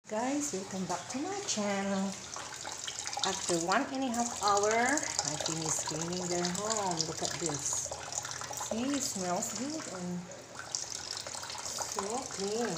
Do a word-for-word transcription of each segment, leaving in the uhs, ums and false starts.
Guys, welcome back to my channel. After one and a half hour, I finished cleaning their home. Look at this. See, it smells good and so clean.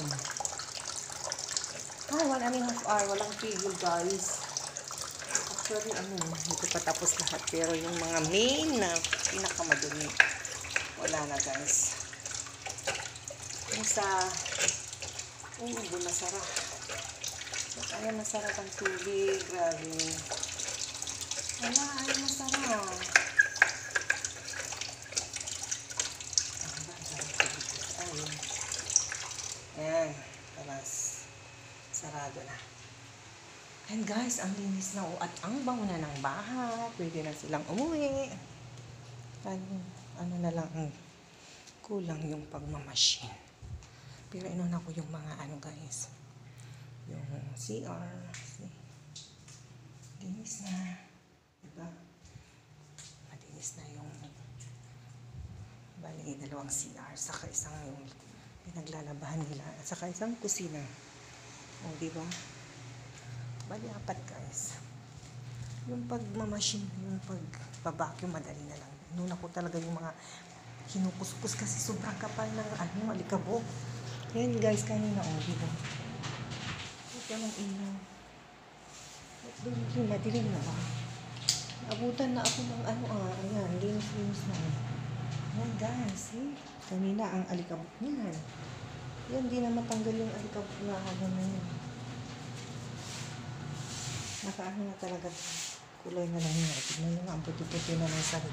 Ay, one and a half hour. Walang tigil, guys. Actually, ano, hindi ko pa tapos lahat. Pero yung mga main na pinakamadumi, wala na, guys. Yung sa, oh, doon nasara. Ayaw masarap ang tubig. Grabe. Wala, ayaw masarap. Ayun. Ayan. Tapos, sarado na. And guys, ang linis na at ang bango na ng bahay. Pwede na silang umuwi. Ano, ano na lang ang kulang yung pagmamachine. Pero inuna ko yung mga ano, guys. Yung C R. Madinis na. Diba? Madinis na yung bali, dalawang C R. Saka isang yung pinaglalabahan nila. At saka isang kusina. O, diba? Bali, apat, guys. Yung pagmamachine, yung pagbabacuum, madali na lang. Nuna ko talaga yung mga kinukuskus kasi sobrang kapal ng ano, alikabok. Yan, guys, kanina, o, diba? Yan ang ilaw. Doon yung madilim na ba? Naabutan na ako ng ano ah. Ayan, linis-linis na. Ayan guys, eh. Kanina ang alikabok niyan. Yan, di na matanggal yung alikabok na ano na yun. Nakaano na talaga. Kulay na lang yun. Tignan nyo nga, ang puti-puti na ng sarili.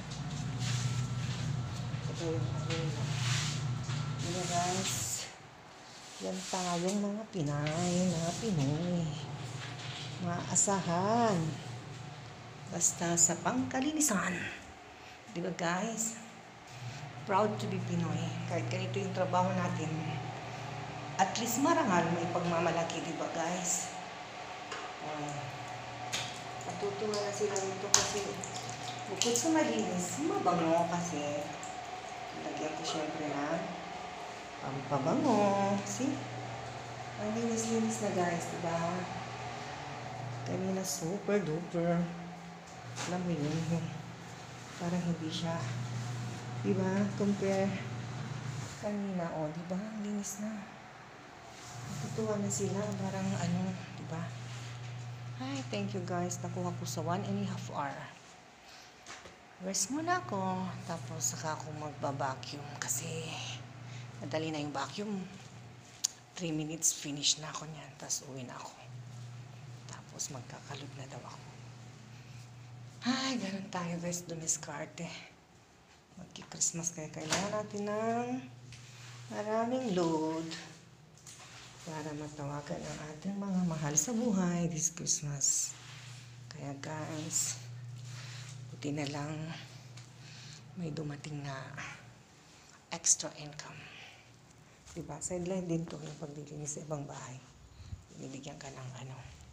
Ito yung ano yun. Yan guys. Yan tayong mga Pinay, mga Pinoy. Mga asahan. Basta sa pangkalinisan. Diba guys? Proud to be Pinoy. Kahit ganito yung trabaho natin. At least marangal may pagmamalaki, diba guys? Uh, Natutuwa na sila nito kasi bukod sa malinis, mabango kasi. Lagyan ko syempre na pampabango. See? Ang linis-linis na guys, diba? Kanina super duper. Alam mo yun, yung parang hindi siya, diba? Compare kanina, o, oh, diba? Ang linis na. Natutuwa na sila, parang ano, diba? Hi, thank you guys. Nakuha ko sa one and a half hour. Rest muna ako. Tapos saka ako magbabacuum kasi madali na yung vacuum. three minutes finish na ako niyan. Tapos uwi na ako. Tapos magkakalod na daw ako. Ay, ganun tayo guys. Dumiskarte. Magki-Christmas kaya kailangan natin ng maraming load para matawagan ang ating mga mahal sa buhay this Christmas. Kaya guys, buti na lang may dumating na extra income. Diba? Sideline din to yung paglilinis sa ibang bahay. Binibigyan ka ng ano,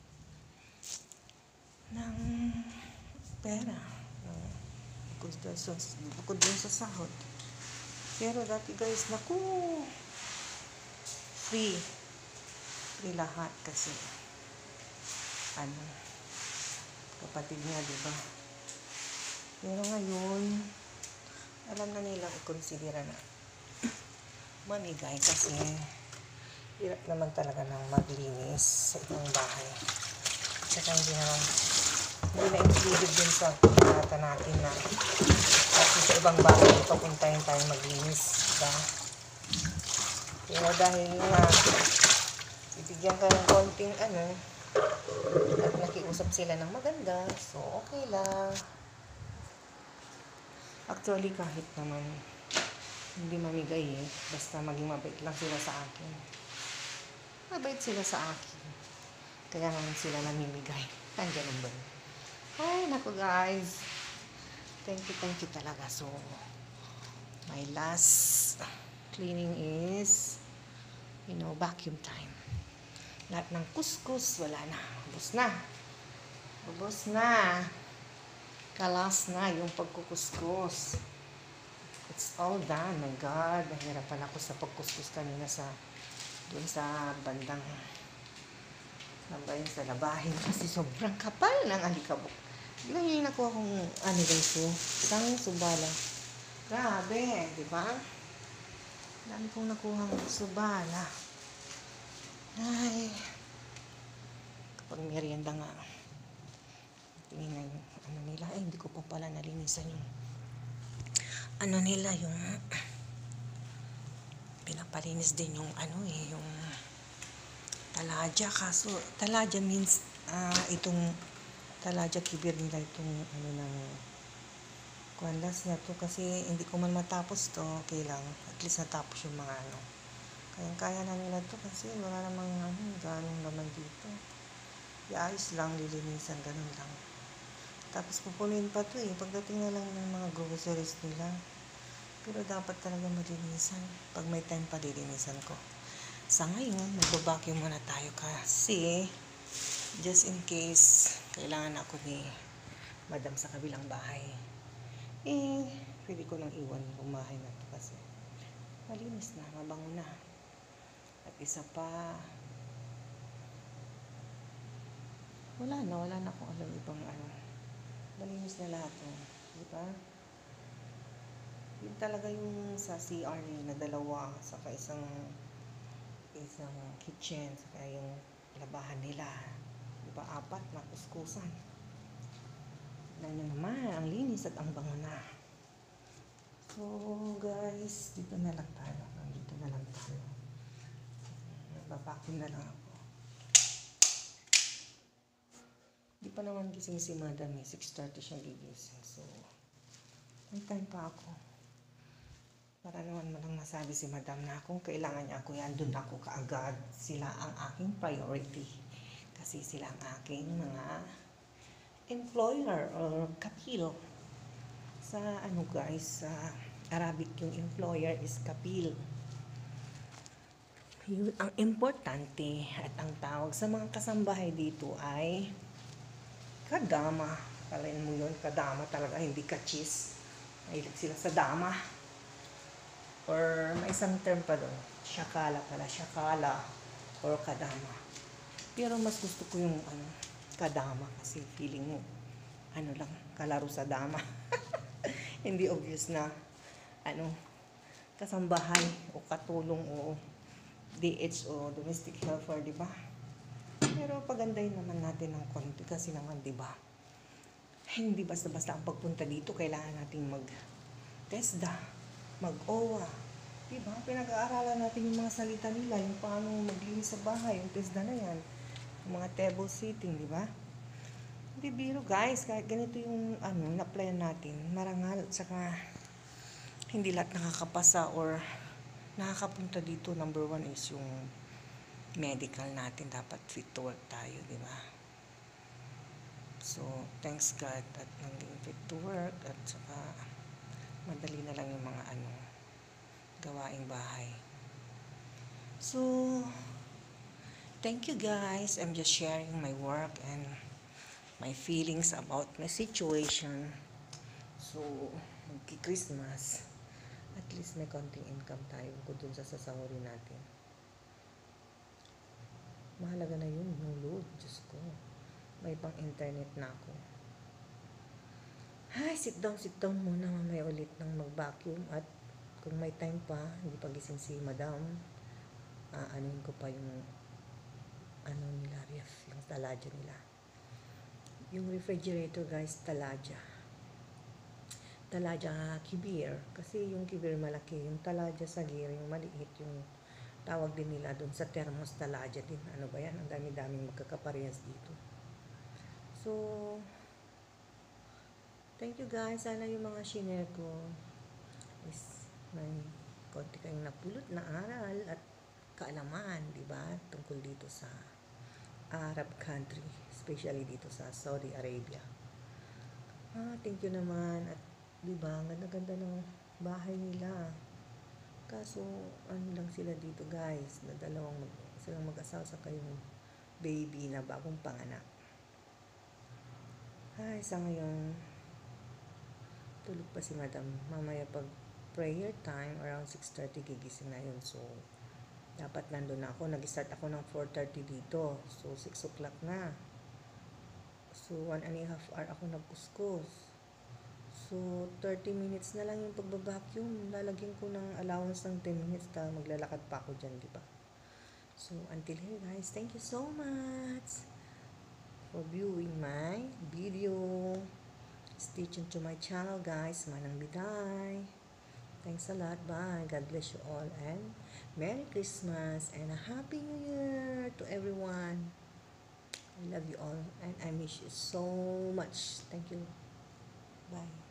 ng pera. Ng, bukod, sa, bukod dun sa sahod. Pero dati guys, naku, free. Free lahat kasi ano, kapatid niya, diba? Pero ngayon, alam na nilang i-considera na mamigay kasi hirap naman talaga ng maglinis sa ibang bahay. Saka hindi naman hindi na included din sa pinata natin na kasi sa ibang bahay papuntahin tayo maglinis, diba? Pero dahil nga ibigyan ka ng konting ano at nakiusap sila ng maganda, so okay lang. Actually kahit naman hindi mamigay eh. Basta maging mabait lang sila sa akin. Mabait sila sa akin. Kaya naman sila namimigay. Nandiyan ba? Ay, naku guys. Thank you, thank you talaga. So, my last cleaning is, you know, vacuum time. Lahat ng kuskus, wala na. Ubus na. Ubus na. Kalas na yung pagkukuskus. It's all done. My God, nahirapan ako sa pagkuskus kanina sa doon sa bandang Sambahin sa labahin kasi sobrang kapal ng alikabok. Tignan nyo yung nakuha kong ano guys ko. Isang subala. Grabe, di ba? Dami kong nakuha ng subala. Ay, kapag merienda nga. Tingin na yung ano nila. Ay, hindi ko pa pala nalinisan yung ano nila yung pinapalinis din yung ano eh, yung talaja. Kaso, talaja means uh, itong talaja kibir nila itong ano ng kwandas na to kasi hindi ko man matapos to. Okay lang. At least natapos yung mga ano. Kaya-kaya na nila to kasi wala namang ano, ganong naman dito. Iayos lang, lilinisan, ganun lang. Tapos pupunuin pa to eh. Pagdating na lang ng mga groceries nila. Pero dapat talaga malinisan. Pag may time pa, lilinisan ko. Sa ngayon, magbabacuum muna tayo kasi just in case kailangan ako ni madam sa kabilang bahay. Eh, pwede ko nang iwan yung bahay na to kasi malinis na, mabango na. At isa pa, wala na, wala na akong alam ibang ano. Malinis na lahat. Oh. Diba? Yun talaga yung sa C R na dalawa, saka isang isang kitchen, saka yung labahan nila. Diba? Apat na kuskusan. Tignan nyo naman, ang linis at ang bango na. So, guys, dito na lang tayo. Dito na lang tayo. Babakin na lang ako. Di pa naman gising si madam eh. six thirty siya gigising. So, may time pa ako. Para naman malang masabi si madam na kung kailangan niya ako yan, doon ako kaagad. Sila ang aking priority. Kasi sila ang aking mga employer or kapil. Sa ano guys, sa Arabic yung employer is kapil. Yun ang importante at ang tawag sa mga kasambahay dito ay kadama. Kalain mo yun, kadama talaga, hindi kachis. Mahilig sila sa dama. Or may isang term pa doon, syakala pala, syakala or kadama. Pero mas gusto ko yung ano, kadama kasi feeling mo, ano lang, kalaro sa dama. Hindi obvious na, ano, kasambahay o katulong o D H o domestic helper, di ba? Pero pagandahin naman natin ng konti kasi naman, di ba? Hindi basta-basta ang pagpunta dito, kailangan nating mag-TESDA, mag-O W A. Diba? Pinag-aaralan natin yung mga salita nila, yung paano maglinis sa bahay, yung TESDA na yan. Yung mga table sitting, di ba? Hindi biro guys, kahit ganito yung ano, na-plan natin, marangal, saka hindi lahat nakakapasa or nakakapunta dito. Number one is yung medical natin, dapat fit to work tayo, di ba? So, thanks God at naging fit to work at saka madali na lang yung mga ano, gawaing bahay. So, thank you guys. I'm just sharing my work and my feelings about my situation. So, magki-Christmas. At least may konting income tayo kung dun sa sasahurin natin. Mahalaga na yun, yung load. Diyos ko. May pang internet na ako. Ay, sit down, sit down muna. Mamaya ulit ng mag-vacuum. At kung may time pa, hindi pa gising si madam, aanuin ko pa yung ano nila, ref, yung talaja nila. Yung refrigerator guys, talaja. Talaja kibir. Kasi yung kibir malaki. Yung talaja sagir, yung maliit, yung tawag din nila doon sa thermos talaja din. Ano ba yan? Ang dami-daming magkakaparehas dito. So, thank you guys. Sana yung mga shinare ko is may konti kayong napulot na aral at kaalaman, di ba? Tungkol dito sa Arab country, especially dito sa Saudi Arabia. Ah, thank you naman. At di ba, ganda-ganda ng bahay nila. Kaso, ano lang sila dito guys, na dalawang mag, silang mag-asawa sa kayong baby na bagong panganak. Ay, sa ngayon, tulog pa si madam. Mamaya pag prayer time, around six thirty gigising na yun. So, Dapat nandun na ako. Nag-start ako ng four thirty dito. So, six o'clock na. So, one and a half hour ako nagkuskus. So, thirty minutes na lang yung pagbabacuum. Lalagyan ko ng allowance ng ten minutes. Ta maglalakad pa ako dyan, di ba? So, until here guys, thank you so much for viewing my video. Stay tuned to my channel guys. Manang Biday. Thanks a lot. Bye. God bless you all. And Merry Christmas and a Happy New Year to everyone. I love you all and I miss you so much. Thank you. Bye.